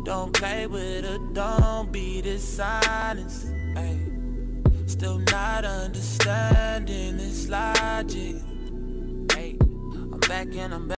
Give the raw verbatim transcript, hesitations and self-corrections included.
Don't play with her, don't be dishonest. Ay. Still not understanding this logic. Ay. I'm back and I'm back.